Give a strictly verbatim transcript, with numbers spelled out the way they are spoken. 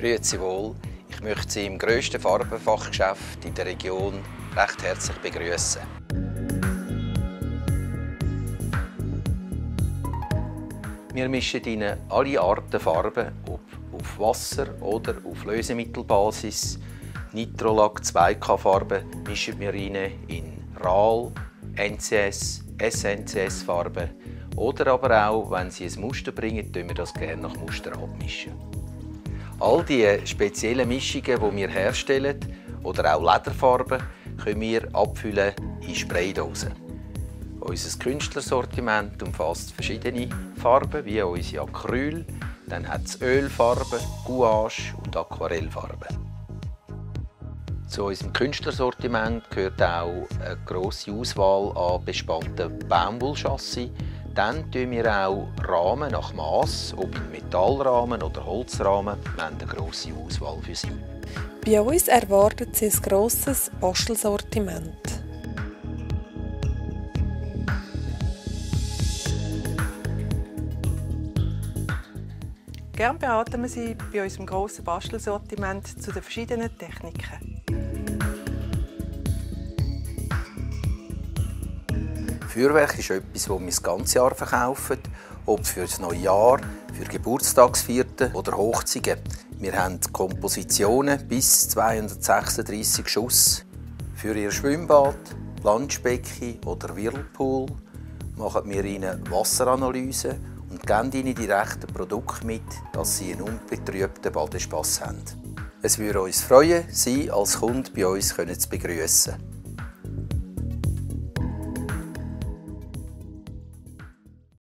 Grüezi wohl. Ich möchte Sie im grössten Farbenfachgeschäft in der Region recht herzlich begrüßen. Wir mischen Ihnen alle Arten Farben, ob auf Wasser- oder auf Lösemittelbasis. Nitrolack zwei K Farben mischen wir Ihnen in R A L, N C S, S N C S Farben. Oder aber auch, wenn Sie ein Muster bringen, mischen wir das gerne nach Muster abmischen. All diese speziellen Mischungen, die wir herstellen, oder auch Lederfarben, können wir abfüllen in Spraydosen. Unser Künstlersortiment umfasst verschiedene Farben, wie unsere Acryl, dann hat es Ölfarben, Gouache und Aquarellfarben. Zu unserem Künstlersortiment gehört auch eine grosse Auswahl an bespannten Baumwollchassis. Dann tun wir auch Rahmen nach Mass, ob in Metallrahmen oder Holzrahmen. Wir haben eine grosse Auswahl für Sie. Bei uns erwartet Sie ein grosses Bastelsortiment. Gerne beraten wir Sie bei unserem grossen Bastelsortiment zu den verschiedenen Techniken. Feuerwerk ist etwas, das wir das ganze Jahr verkaufen, ob für das neue Jahr, für Geburtstagsfeiern oder Hochzeiten. Wir haben Kompositionen bis zweihundertsechsunddreissig Schuss. Für Ihr Schwimmbad, Planschbecken oder Whirlpool machen wir Ihnen Wasseranalyse und geben Ihnen die rechten Produkte mit, dass Sie einen unbetrübten Badespass haben. Es würde uns freuen, Sie als Kunde bei uns zu begrüßen.